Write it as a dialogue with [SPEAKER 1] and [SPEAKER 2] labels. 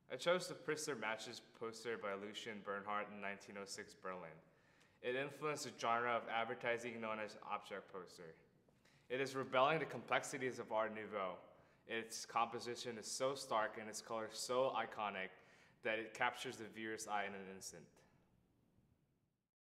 [SPEAKER 1] I chose the Prisoner Matches poster by Lucien Bernhard in 1906 Berlin. It influenced the genre of advertising known as object poster. It is rebelling the complexities of Art Nouveau. Its composition is so stark and its colors so iconic that it captures the viewer's eye in an instant.